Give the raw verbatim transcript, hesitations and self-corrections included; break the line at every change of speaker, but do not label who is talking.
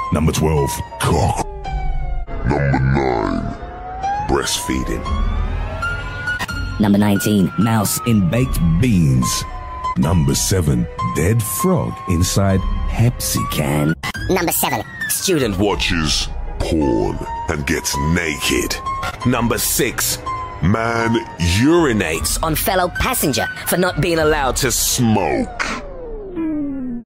Number twelve, cock.
Number nine, breastfeeding.
Number nineteen,
Mouse in baked beans. Number seven, dead frog inside Pepsi can.
Number seven,
Student
Watches porn and gets naked.
Number six,
Man
urinates
on fellow passenger for not being
allowed to smoke.